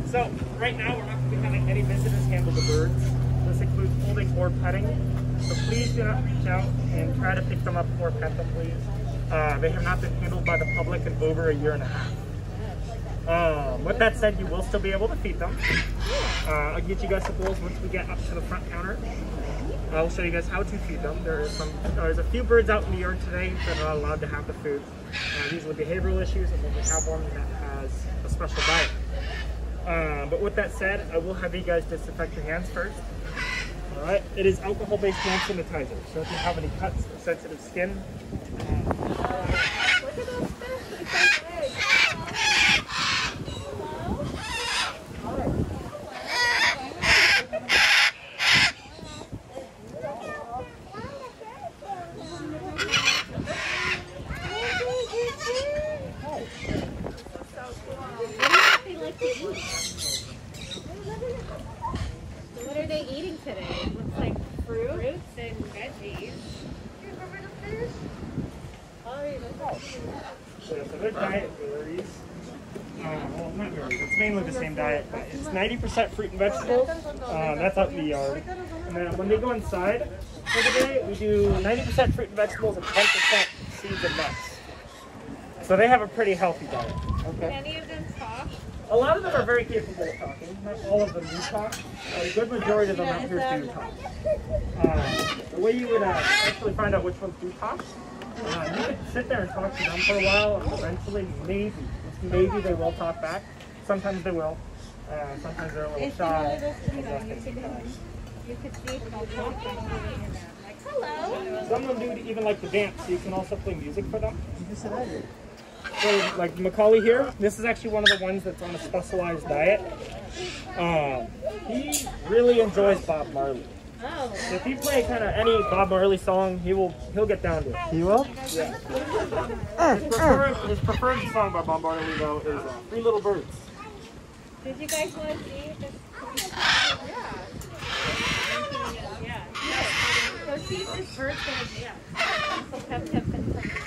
So right now we're not going to be having any visitors handle the birds. This includes holding or petting. So please do not reach out and try to pick them up or pet them, please. They have not been handled by the public in over 1.5 years. With that said, you will still be able to feed them. I'll get you guys the bowls once we get up to the front counter. I'll show you guys how to feed them. There's a few birds out in the yard today that are not allowed to have the food. These are behavioral issues, and then we have one that has a special diet. But with that said, I will have you guys disinfect your hands first. All right, it is alcohol-based hand sanitizer. So if you have any cuts or sensitive skin, Look at those fish. It's so big. What are they eating today? It looks like fruits and veggies. Remember the fish? so their diet varies. Well, not varies. It's mainly the same diet, but it's 90% fruit and vegetables. That's out in the yard. And then when they go inside for the day, we do 90% fruit and vegetables and 10% seeds and nuts. So they have a pretty healthy diet. Can Okay. any of them talk? A lot of them are very capable of talking. Not all of them do talk. A good majority of them out here do talk. The way you would actually find out which ones do talk, you could sit there and talk to them for a while, and eventually, maybe they will talk back. Sometimes they will. Sometimes they're a little shy. You could see if they'll talk by moving in them. Like, hello. Some of them do even like to dance, so you can also play music for them. So, like Macaulay here, this is actually one of the ones that's on a specialized diet. He really enjoys Bob Marley. Oh. So if you play kind of any Bob Marley song, he'll get down to it. He will? Yeah. His preferred song by Bob Marley though is Three Little Birds. Did you guys want to see this? Yeah. Go see if this bird's gonna dance. So Pep can come dance.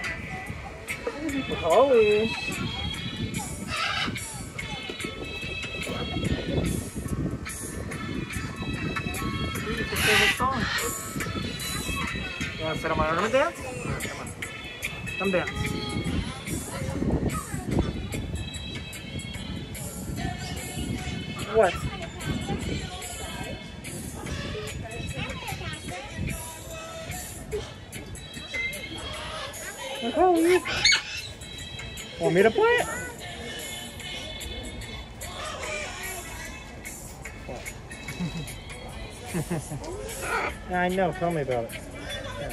Macaulay. What's your favorite song? You want to sit on my arm and dance? Right, come on. Come dance. What? Macaulay. Want me to play it? I know, tell me about it. Yeah.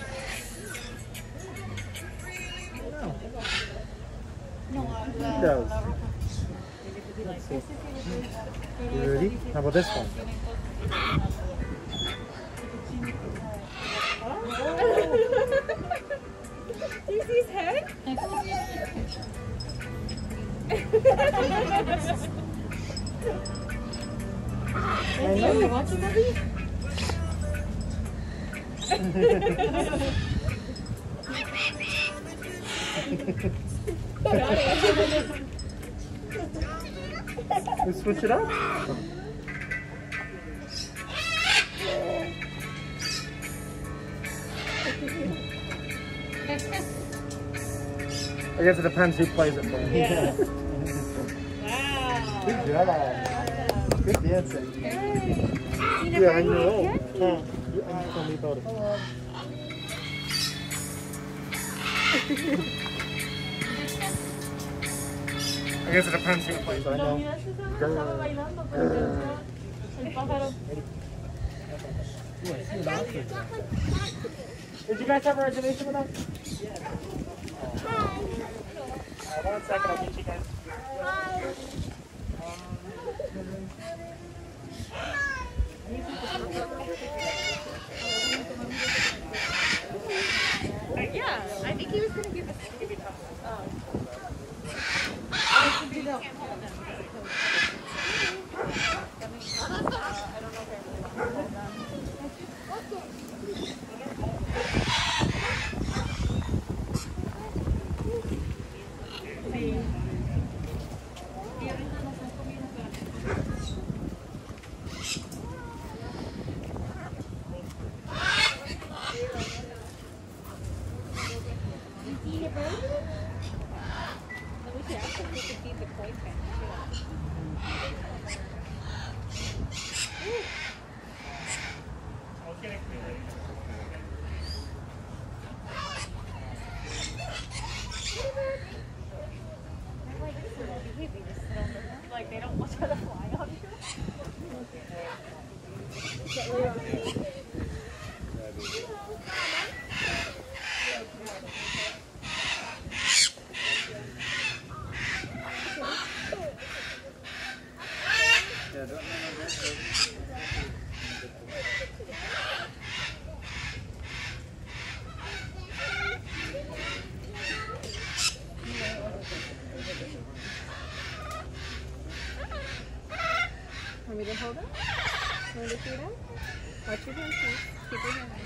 No. He does. Let's see. You ready? How about this one? Do you see his head? I know. You watching movie? Let's switch it up. I guess it depends who plays it for. Yeah. Wow. Good job. Good dancing. Yeah, I know. Tell me about it. I guess it depends who plays it. I know. Estaba bailando, pero el pájaro. Did you guys have a reservation with us? Yes. 1 second, I'll get you guys. Yeah, I think he was going to give us a good talk. like they don't want you to fly on you. Want me to hold it? Want me to feed him? Watch your hands, please. Keep your hands.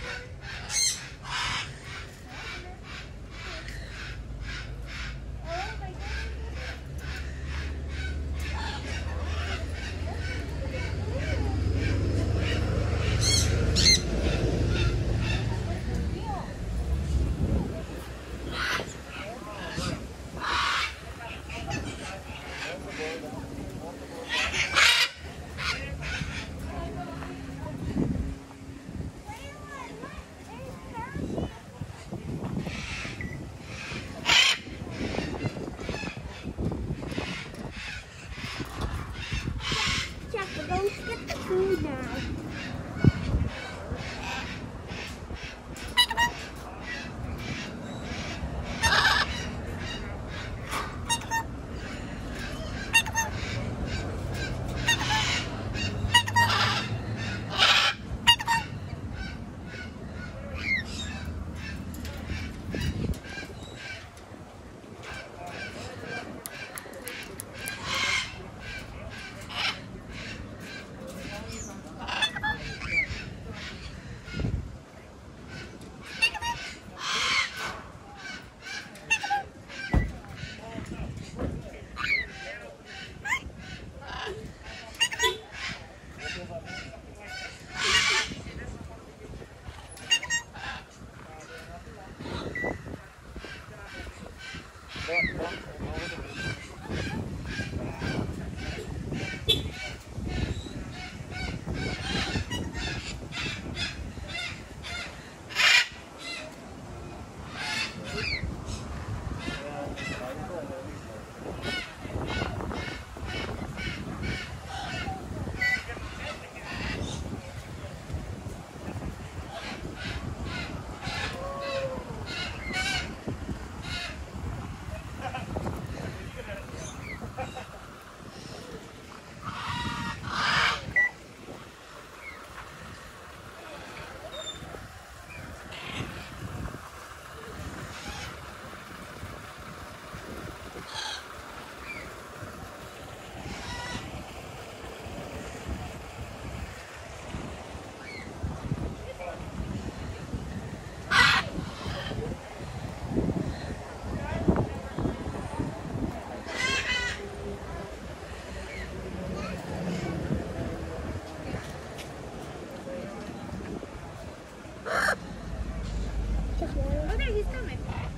Jack, we're going to get the food now. Okay, he's coming.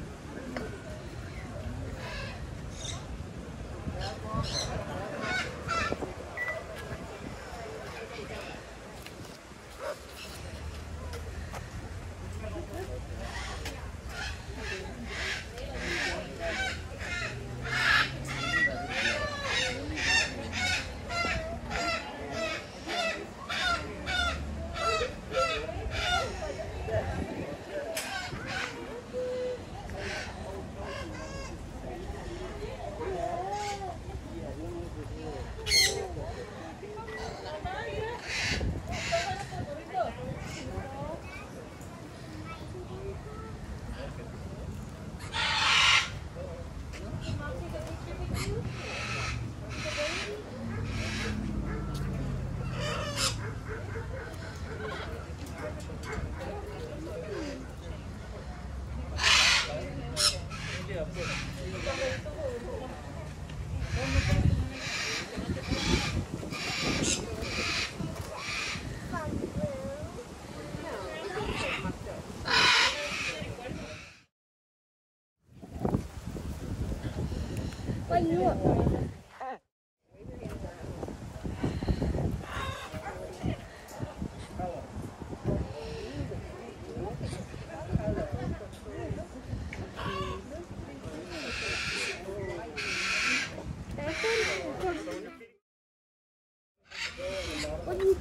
What you want?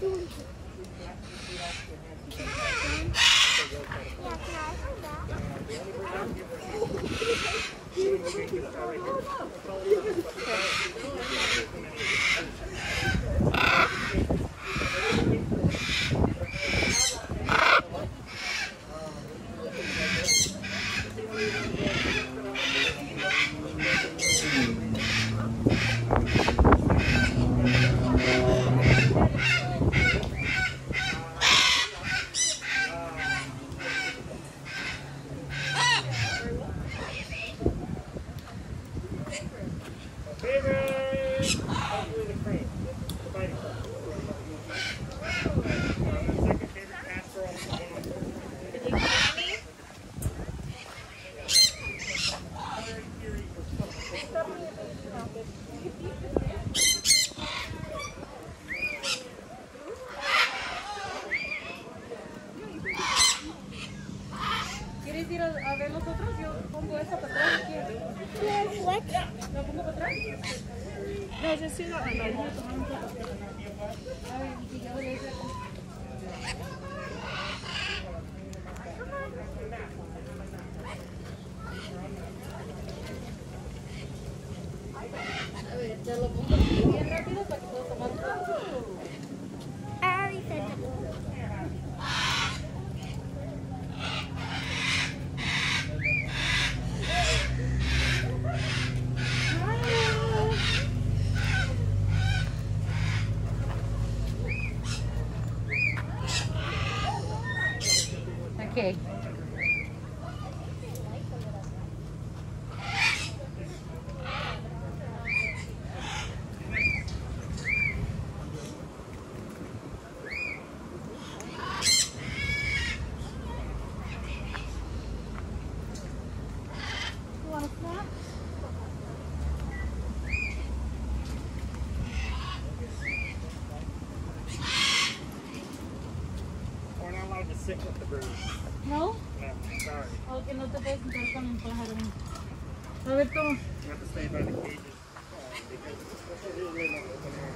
doing? Yeah, can I have ¿Quieres ir a ver los otros? Yo pongo esta para atrás si quieres. Yes, what? ¿La pongo para atrás? No, just see that one. Ay, y yo le hice. A ver, te lo pongo aquí bien rápido para que puedas tomar foto. I already said that. Okay. We're not allowed to sit with the birds. ¿No? No, sorry. O que no te puedes sentar con un pájaro. A ver, toma. You have to stay by the cages because this is really not open area.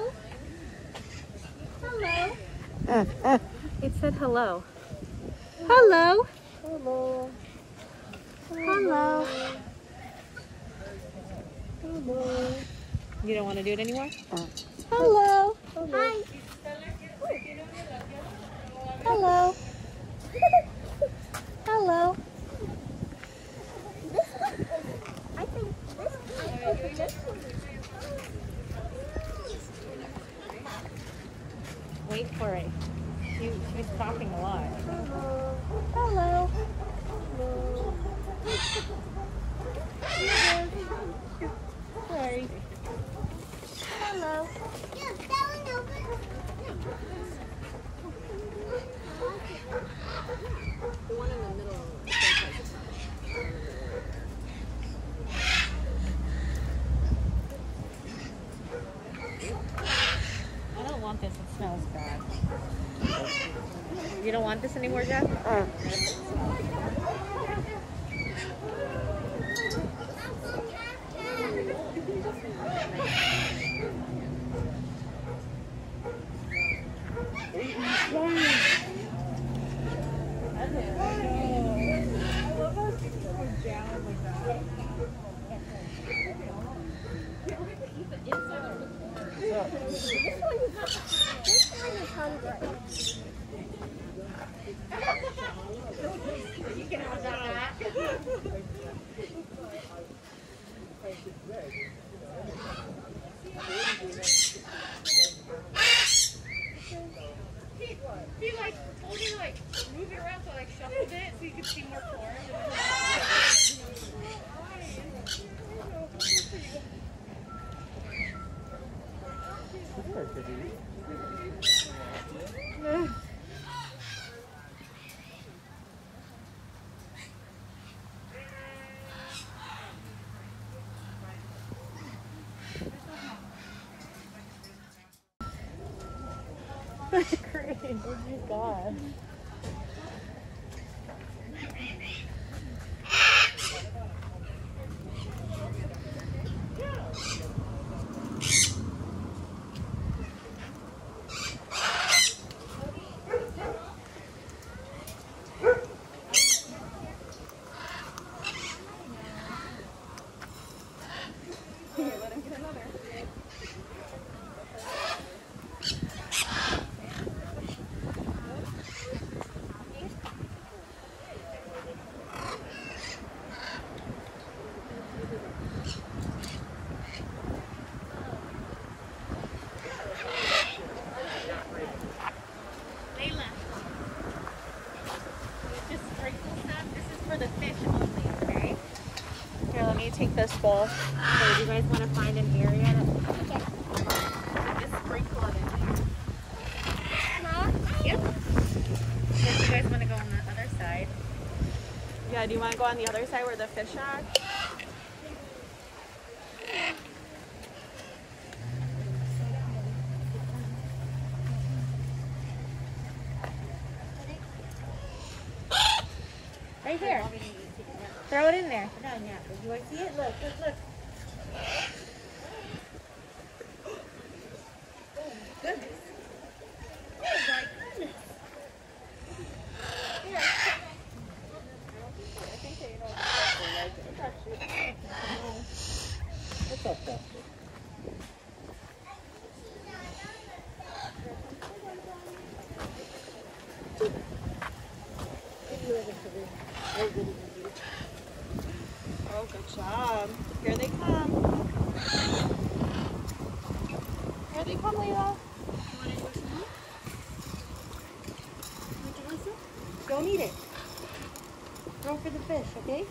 Hello. It said hello. Hello. Hello. Hello. Hello. You don't want to do it anymore? Hello. Hi. Hello. Hello. This one is, I think this one is Wait for it. She's talking a lot. Hello. Sorry. hello. Yeah, that one open. The one in the middle. I don't want this. It smells bad. You don't want this anymore, Jeff? This one is hungry. He like told me to like move it around, so I like shuffled it so you could see more form. Great. Oh my God. Layla. Just sprinkle some. This is for the fish only, okay? Here, let me take this bowl. So, do you guys want to find an area that just sprinkle it in there? Yep. If you guys want to go on the other side. Yeah, do you want to go on the other side where the fish are? Right here. Throw it in there. No, no. You want to see it? Look, look, look. Goodness. Oh my goodness. What's up, Dusty? Oh, good job. Here they come. Here they come, Layla. Go and eat it. Go for the fish, okay?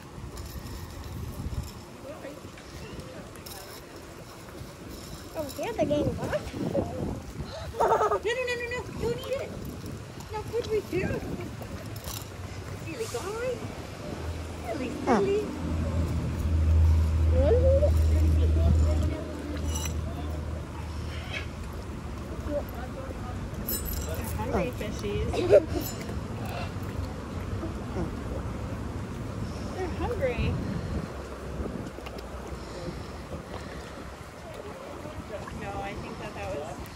Oh, yeah, they're getting back. No, no, no, no, no. Don't eat it. Not good with you. Silly guy. Silly, silly. Hungry fishies. They're hungry. No, I think that was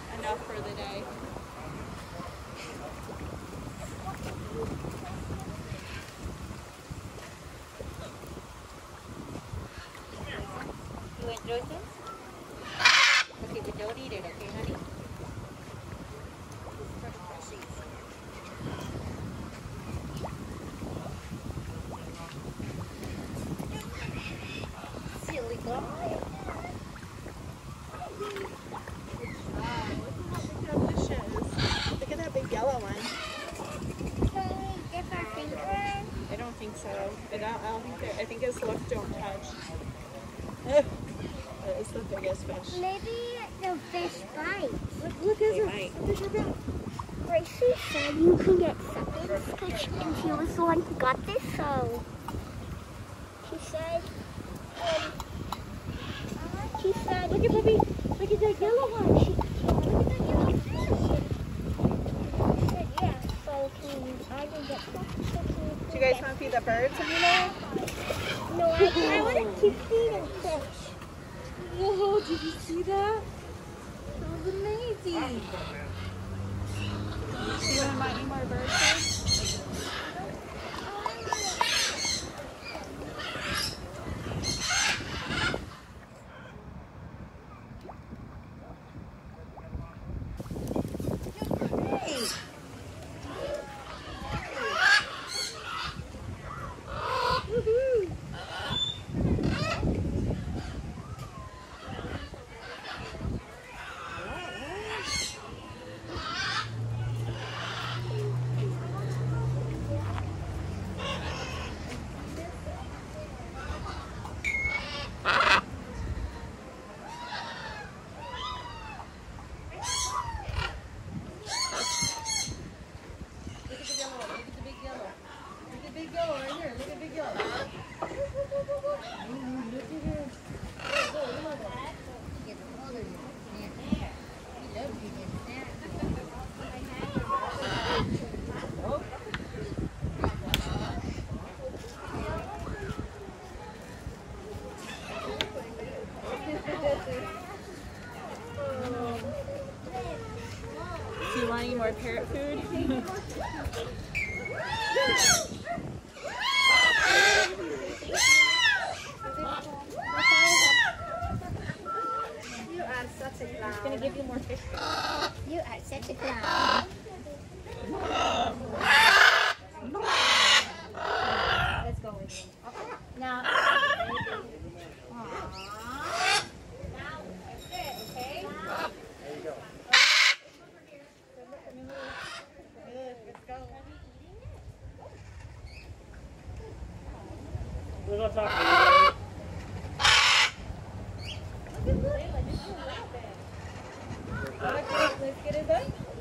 think so. I don't think I think his hoof don't touch. That is the biggest fish. Maybe the fish bites. Look, They there's might. a fish right there. Gracie said you can get seconds fish, and she was the one who got this, so she said, Look at Bubby. Look at that yellow one. look at the yellow fish. She said, yeah, so I can get some. Do you guys want to feed the birds anymore? No, I want to keep feeding fish. Whoa, did you see that? That was amazing. Do you want to buy any more birds? Do you want any more parrot food? You are such a clown. I'm gonna give you more fish. You are such a clown. Let's go with you. Okay. Now. We're gonna talk about Let's get it done.